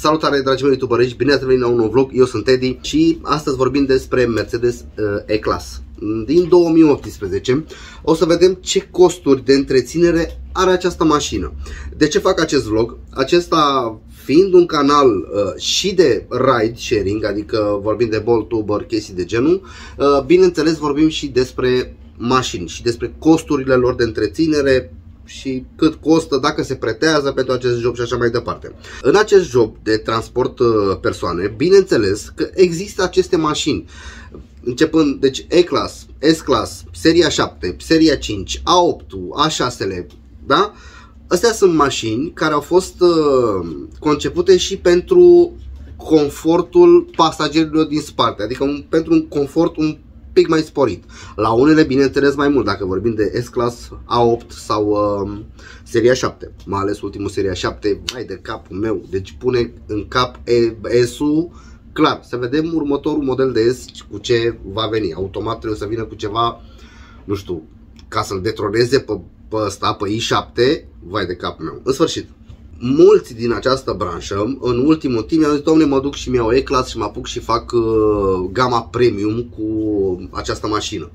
Salutare, dragii mei youtuberiști, bine ați venit la un nou vlog, eu sunt Teddy și astăzi vorbim despre Mercedes E-Class din 2018. O să vedem ce costuri de întreținere are această mașină. De ce fac acest vlog? Acesta fiind un canal și de ride sharing, adică vorbim de Bolt, Uber, chestii de genul, bineînțeles vorbim și despre mașini și despre costurile lor de întreținere și cât costă, dacă se pretează pentru acest job și așa mai departe. În acest job de transport persoane, bineînțeles că există aceste mașini, începând, deci E-Class, S-Class, seria 7, seria 5, A8, A6-le, da? Astea sunt mașini care au fost concepute și pentru confortul pasagerilor din spate, adică pentru un confort un pic mai sporit. La unele, bineînțeles, mai mult, dacă vorbim de S-Class, A8 sau seria 7, mai ales ultimul seria 7, hai de capul meu, deci pune în cap S-ul, clar, să vedem următorul model de S cu ce va veni. Automat trebuie să vină cu ceva, nu știu, ca să-l detroneze pe ăsta, pe i7, vai de capul meu. În sfârșit, mulți din această branșă, în ultimul timp, mi-au zis, dom'le, mă duc și mi-au E-Class și mă apuc și fac gama premium cu această mașină.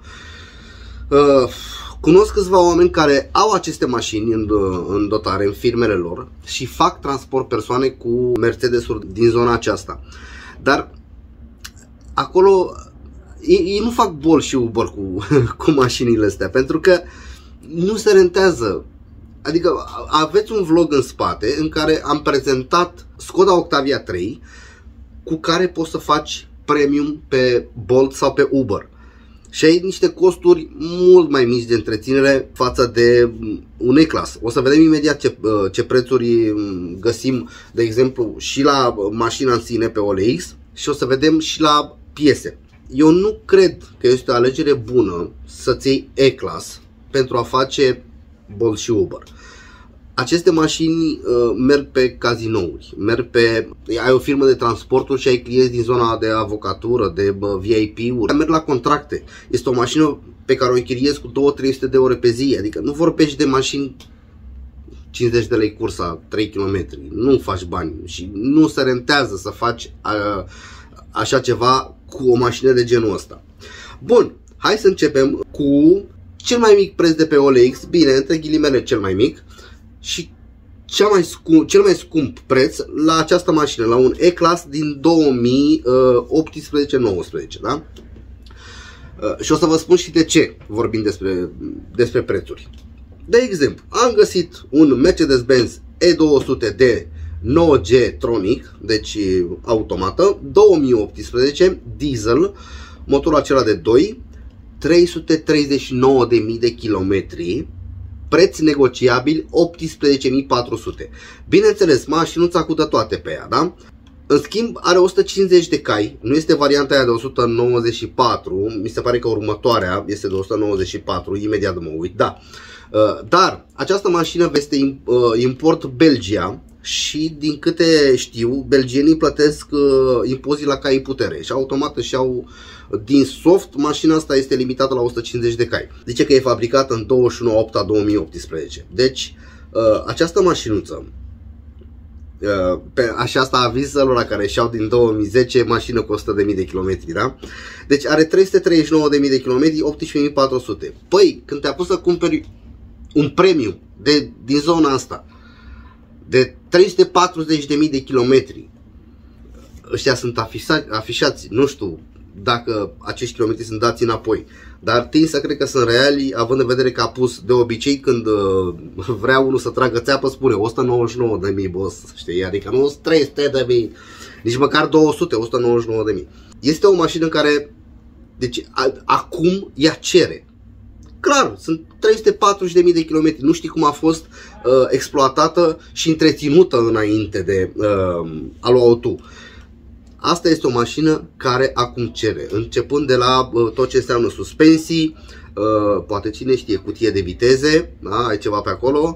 Cunosc câțiva oameni care au aceste mașini în dotare, în firmele lor și fac transport persoane cu Mercedes-uri din zona aceasta. Dar acolo ei nu fac Bolt și Uber cu mașinile astea, pentru că nu se rentează. Adică aveți un vlog în spate în care am prezentat Skoda Octavia 3 cu care poți să faci premium pe Bolt sau pe Uber. Și ai niște costuri mult mai mici de întreținere față de un E-Class. O să vedem imediat ce prețuri găsim, de exemplu, și la mașina în sine pe OLX și o să vedem și la piese. Eu nu cred că este o alegere bună să-ți iei E-Class pentru a face Bolt și Uber. Aceste mașini merg pe cazinouri, ai o firmă de transporturi și ai clienți din zona de avocatură, de VIP-uri, merg la contracte. Este o mașină pe care o închiriezi cu 200-300 de ore pe zi, adică nu vorbești de mașini 50 de lei cursa, 3 km, nu faci bani și nu se rentează să faci așa ceva cu o mașină de genul ăsta. Bun, hai să începem cu cel mai mic preț de pe OLX, bine, între ghilimele cel mai mic, și cel mai scump preț la această mașină, la un E-Class din 2018-19, da? Și o să vă spun și de ce vorbim despre prețuri. De exemplu, am găsit un Mercedes-Benz E200D 9G Tronic, deci automată, 2018, diesel, motorul acela de 2, 339.000 de kilometri, preț negociabil 18.400. Bineînțeles, mașinuța cu toate pe ea, da? În schimb, are 150 de cai, nu este varianta aia de 194, mi se pare că următoarea este de 194, imediat mă uit, da. Dar această mașină este import Belgia și, din câte știu, belgienii plătesc impozit la cai putere și automat își iau din soft. Mașina asta este limitată la 150 de cai. Zice că e fabricată în 21/8/2018. Deci această mașinuță, așa asta avizul la care și-au din 2010 mașină cu 100.000 de kilometri, da? Deci are 339.000 de kilometri, 18.400. Păi, când te-a pus să cumperi un premium din zona asta de 340.000 de kilometri, ăștia sunt afișați, nu știu dacă acești kilometri sunt dați înapoi, dar tind să cred că sunt reali, având în vedere că a pus, de obicei când vrea unul să tragă țeapă, spune 199.000, boss, știi, adică nu 300.000, nici măcar 200, 199.000. Este o mașină care, deci acum ea cere. Clar, sunt 340.000 de kilometri, nu știi cum a fost exploatată și întreținută înainte de a lua auto. Asta este o mașină care acum cere, începând de la tot ce înseamnă suspensii, poate cine știe, cutie de viteze, da? Ai ceva pe acolo,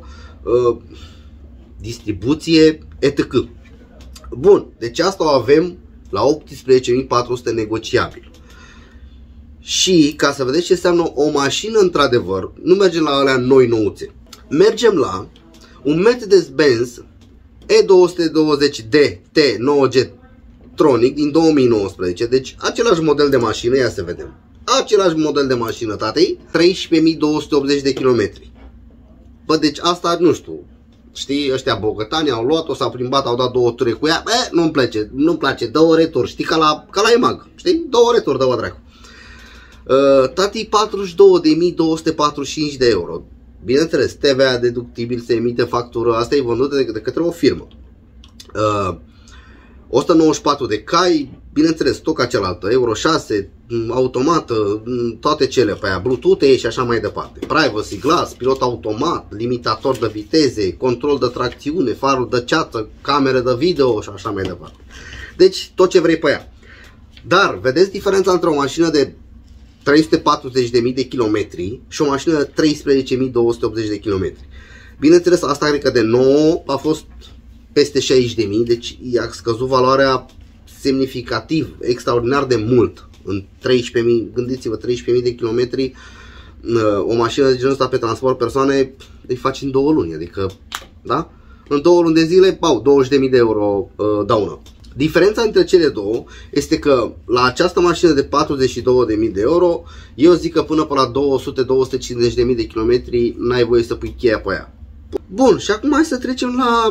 distribuție, etc. Bun, deci asta o avem la 18.400 negociabil. Și ca să vedeți ce înseamnă o mașină într-adevăr, nu mergem la alea noi nouțe. Mergem la un Mercedes-Benz E220D T9G Tronic din 2019, deci același model de mașină, ia să vedem. Același model de mașină, tatei, 13.280 de kilometri. Bă, deci asta, nu știu, știi, ăștia bogătani au luat-o, s-au plimbat, au dat 2 ture cu ea, nu-mi place, 2 returi, știi, ca la EMAG, știi, 2 returi, dă-o dracu. Tati, 42.245 de euro. Bineînțeles, TVA deductibil, se emite factură, asta e vândută de către o firmă. 194 de cai, bineînțeles, tot ca cealaltă, Euro 6, automată, toate cele pe aia, Bluetooth și așa mai departe. Privacy glass, pilot automat, limitator de viteze, control de tracțiune, farul de ceață, camere de video și așa mai departe. Deci, tot ce vrei pe ea. Dar, vedeți diferența între o mașină de 340.000 de kilometri și o mașină de 13.280 de kilometri. Bineînțeles, asta cred că de nou a fost peste 60.000, deci i-a scăzut valoarea semnificativ, extraordinar de mult. În 13.000, gândiți-vă, 13.000 de kilometri, o mașină de genul ăsta pe transport persoane îi faci în 2 luni, adică, da? În 2 luni de zile, pau, 20.000 de euro daună. Diferența între cele două este că la această mașină de 42.000 de euro, eu zic că până pe la 200-250.000 de kilometri n-ai voie să pui cheia pe ea. Bun, și acum hai să trecem la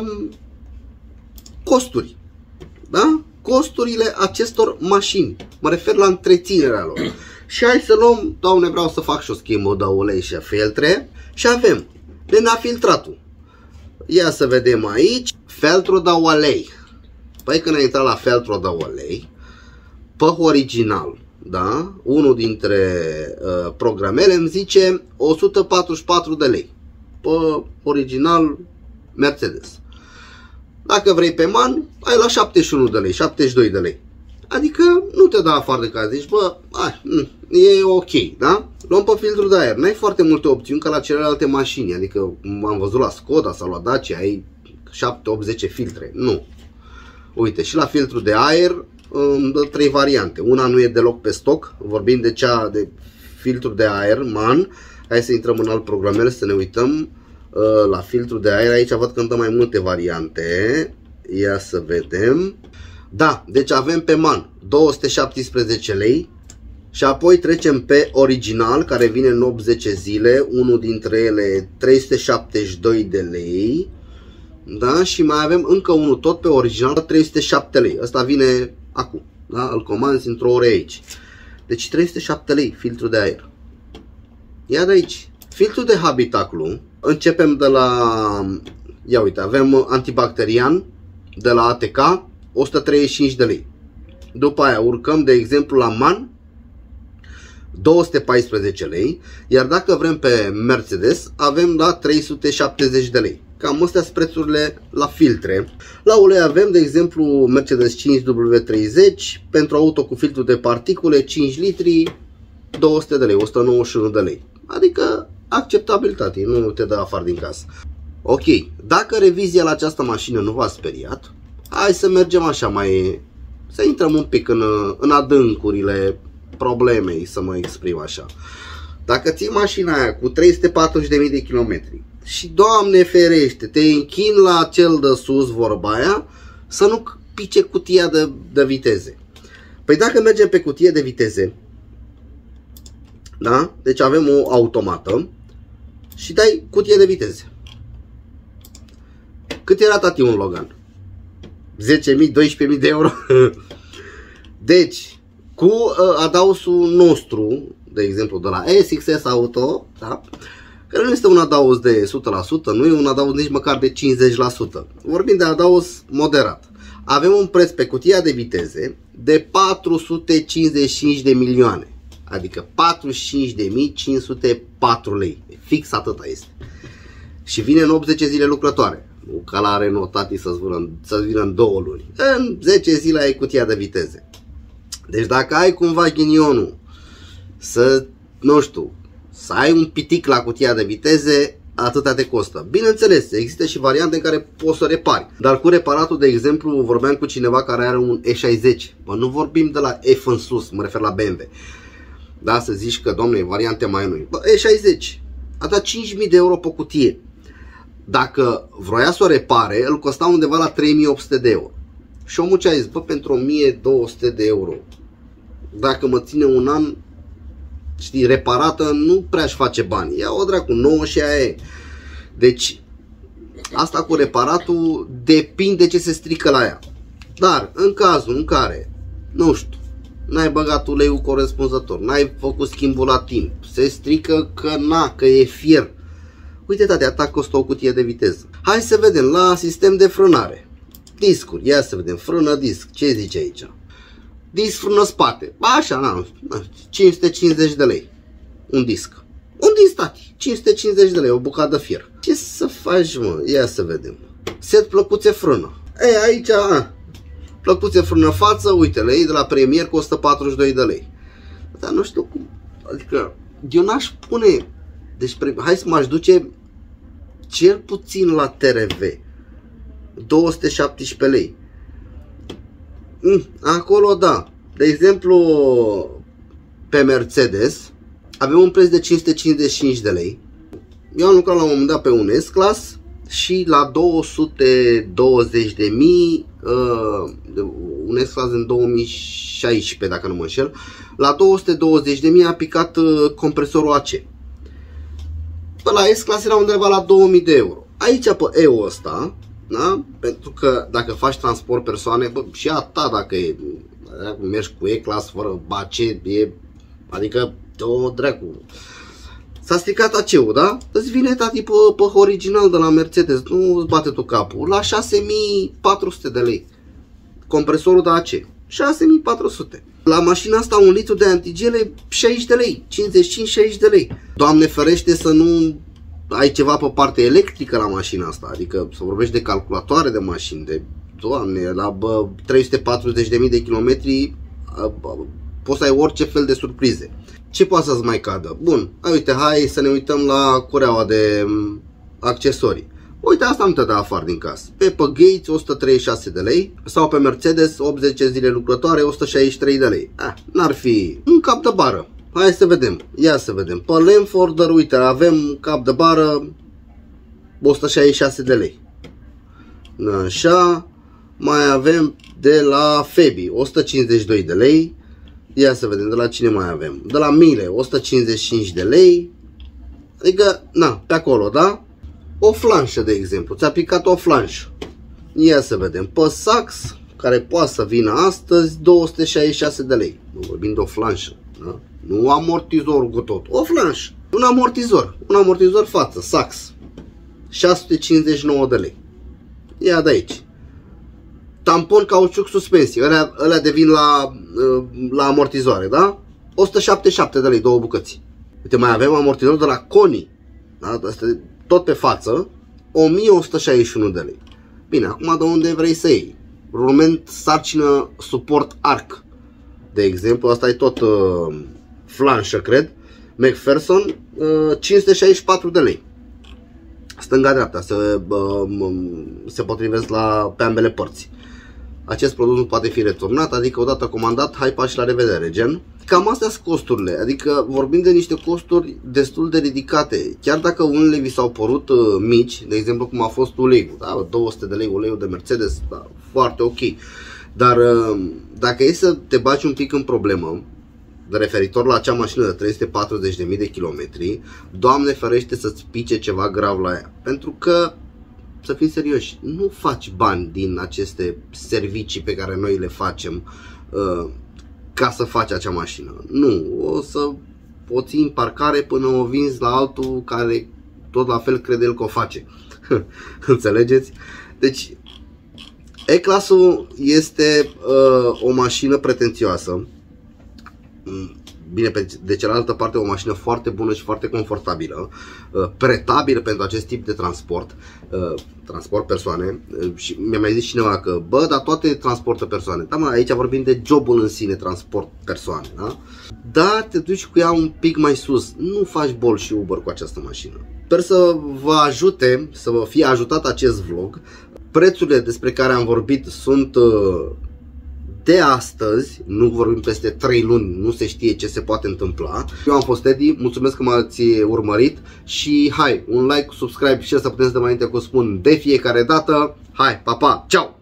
costuri. Da? Costurile acestor mașini. Mă refer la întreținerea lor. Și hai să luăm, Doamne, vreau să fac și o schimbă de ulei și filtre. Și avem nenafiltratul. Ia să vedem aici. Feltro de ulei. Păi când ai intrat la feltro de ulei, pe original, da? Unul dintre programele îmi zice 144 de lei. Pe original Mercedes. Dacă vrei pe MAN, ai la 71 de lei, 72 de lei. Adică nu te dă afară de casă, zici, bă, e ok, da? Luăm pe filtrul de aer, n-ai foarte multe opțiuni ca la celelalte mașini, adică am văzut la Skoda sau la Dacia, ai 7-8-10 filtre, nu. Uite, și la filtrul de aer îmi dă 3 variante, una nu e deloc pe stoc, vorbim de cea de filtrul de aer, MAN, hai să intrăm în alt programele să ne uităm. La filtrul de aer, aici văd că îmi dă mai multe variante. Ia să vedem. Da, deci avem pe MAN 217 lei. Și apoi trecem pe original, care vine în 80 zile. Unul dintre ele 372 de lei. Da, și mai avem încă unul tot pe original, 307 lei. Ăsta vine acum, da? Îl comanzi într-o oră aici. Deci 307 lei filtrul de aer. Ia de aici. Filtrul de habitaclu. Începem de la, ia uite, avem antibacterian de la ATK, 135 de lei. După aia urcăm, de exemplu, la MAN, 214 lei. Iar dacă vrem pe Mercedes, avem la 370 de lei. Cam astea sunt prețurile la filtre. La ulei avem, de exemplu, Mercedes 5W30, pentru auto cu filtru de particule, 5 litri, 200 de lei, 191 de lei. Adică acceptabilitate, nu te dă afară din casă. Ok, dacă revizia la această mașină nu v-a speriat, hai să mergem așa mai, să intrăm un pic în adâncurile problemei, să mă exprim așa. Dacă ții mașina aia cu 340.000 de kilometri și, Doamne ferește, te închini la cel de sus, vorba aia, să nu pice cutia de viteze. Păi dacă mergem pe cutie de viteze, da? Deci avem o automată și dai cutie de viteze. Cât era, tati, un Logan? 10.000, 12.000 de euro? Deci, cu adausul nostru, de exemplu, de la SXS Auto, da? Care nu este un adaus de 100%, nu e un adaus nici măcar de 50%. Vorbim de adaus moderat. Avem un preț pe cutia de viteze de 455 de milioane. Adică 45.504 lei. Fix atâta este. Și vine în 80 zile lucrătoare. Nu ca la Renault, tati, să vină în 2 luni. În 10 zile ai cutia de viteze. Deci dacă ai cumva ghinionul să, nu știu, să ai un pitic la cutia de viteze, atâta te costă. Bineînțeles, există și variante în care poți să repari. Dar cu reparatul, de exemplu, vorbeam cu cineva care are un E60. Bă, nu vorbim de la F în sus, mă refer la BMW. Da, să zici că, domne, variante mai noi. Bă, E60 a dat 5.000 de euro pe cutie. Dacă vroia să o repare, îl costa undeva la 3800 de euro. Și omul ce a zis, bă, pentru 1200 de euro, dacă mă ține un an, știi, reparată, nu prea-și face bani. Ia o dracu, nouă și aia e. Deci, asta cu reparatul depinde ce se strică la ea. Dar, în cazul în care, nu știu, n-ai băgat uleiul corespunzător, n-ai făcut schimbul la timp, se strică că e fier. Uite, tate, ta costă o cutie de viteză. Hai să vedem la sistem de frânare. Discuri, ia să vedem, frână disc, ce zice aici? Disc frână spate, așa, na, 550 de lei, un disc. Un disc, tati, 550 de lei, o bucată de fier. Ce să faci, mă? Ia să vedem. Set plăcuțe frână. Aici, plăcuțe frână față, uite, lei de la Premier costă 42 de lei. Dar nu știu cum, adică, eu n-aș pune, deci, hai să m-aș duce cel puțin la TRV, 217 lei. Acolo, da. De exemplu, pe Mercedes avem un preț de 555 de lei. Eu am lucrat la un moment dat pe un S-Class și la 220.000, un S-Class în 2016, dacă nu mă înșel, la 220.000 a picat compresorul AC. Pe la S-Class era undeva la 2000 de euro. Aici pe EU ăsta, da? Pentru că dacă faci transport persoane, bă, și a ta dacă mergi cu E-Class fără AC, adică o dracu. S-a stricat AC-ul, da? Îți vine, tati, pe original de la Mercedes, nu îți bate tu capul, la 6400 de lei. Compresorul de AC, 6400. La mașina asta un litru de antigele 60 de lei, 55-60 de lei. Doamne ferește să nu ai ceva pe parte electrică la mașina asta, adică să vorbești de calculatoare de mașini, de, doamne, la 340.000 de kilometri poți să ai orice fel de surprize. Ce poate să-ți mai cadă? Bun, uite, hai să ne uităm la cureaua de accesorii. Uite, asta nu te dă afară din casă. Pe Gates 136 de lei sau pe Mercedes 80 zile lucrătoare 163 de lei. N-ar fi un cap de bară. Hai să vedem, ia să vedem. Pe Lamforder, uite, avem cap de bară 166 de lei. Așa, mai avem de la Febi 152 de lei. Ia să vedem, de la cine mai avem? De la Miele 155 de lei. Adică, na, pe acolo, da? O flanșă, de exemplu, ți-a picat o flanșă. Ia să vedem, pe Saks, care poate să vină astăzi, 266 de lei. Nu vorbim de o flanșă, da? Nu amortizor cu tot, o flanșă. Un amortizor față, Saks, 659 de lei. Ia de aici. Tampon cauciuc suspensie, ălea devin la amortizoare, da? 177 de lei, două bucăți. Uite, mai avem amortizor de la Koni, da? Asta tot pe față, 1161 de lei. Bine, acum de unde vrei să iei? Rulment, sarcină, suport arc. De exemplu, asta e tot flanșă, cred. McPherson, 564 de lei. Stânga-dreapta, se potrivesc pe ambele părți. Acest produs nu poate fi returnat, adică odată comandat, hai pași la revedere, gen. Cam astea sunt costurile, adică vorbim de niște costuri destul de ridicate. Chiar dacă unele vi s-au părut mici, de exemplu cum a fost uleiul, da? 200 de lei uleiul de Mercedes, da, foarte ok. Dar dacă e să te bagi un pic în problemă, de referitor la acea mașină de 340.000 de kilometri, Doamne ferește să-ți pice ceva grav la ea. Pentru că, să fim serioși, nu faci bani din aceste servicii pe care noi le facem ca să faci acea mașină. Nu, o să o ții în parcare până o vinzi la altul care tot la fel crede el că o face. Înțelegeți? Deci, E-Class-ul este o mașină pretențioasă. Bine, de cealaltă parte o mașină foarte bună și foarte confortabilă, pretabilă pentru acest tip de transport persoane. Și mi-a mai zis cineva că, bă, dar toate transportă persoane. Da, mă, aici vorbim de jobul în sine, transport persoane, da? Da, te duci cu ea un pic mai sus, nu faci Bolt și Uber cu această mașină. Sper să vă ajute, să vă fie ajutat acest vlog. Prețurile despre care am vorbit sunt de astăzi, nu vorbim peste 3 luni, nu se știe ce se poate întâmpla. Eu am fost Edi, mulțumesc că m-ați urmărit și hai, un like, subscribe și să putem să dăm înainte, că o spun de fiecare dată. Hai, pa, pa, ceau!